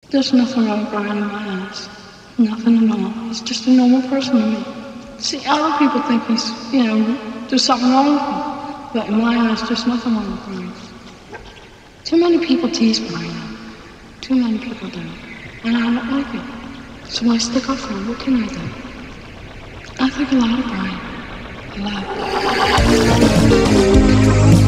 There's nothing wrong with Brian in my eyes. Nothing at all. He's just a normal person to me. See, other people think he's, there's something wrong with him. But in my eyes, there's nothing wrong with Brian. Too many people tease Brian. Too many people do. And I don't like it. So I stick up for him. What can I do? I think a lot of Brian. A lot.